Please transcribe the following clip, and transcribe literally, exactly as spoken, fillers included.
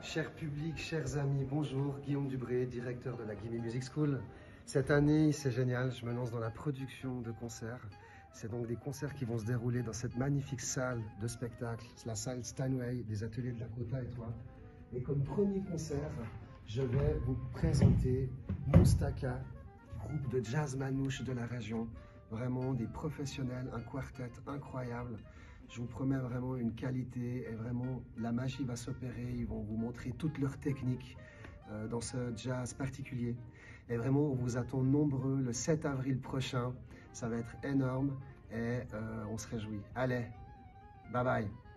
Cher public, chers amis, bonjour. Guillaume Dubré, directeur de la Gimme Music School. Cette année, c'est génial, je me lance dans la production de concerts. C'est donc des concerts qui vont se dérouler dans cette magnifique salle de spectacle, la salle Steinway des ateliers de Lakota et toi. Et comme premier concert, je vais vous présenter Moustaka, groupe de jazz manouche de la région. Vraiment des professionnels, un quartet incroyable. Je vous promets vraiment une qualité et vraiment la magie va s'opérer. Ils vont vous montrer toutes leurs techniques euh, dans ce jazz particulier. Et vraiment, on vous attend nombreux le sept avril prochain. Ça va être énorme et euh, on se réjouit. Allez, bye bye.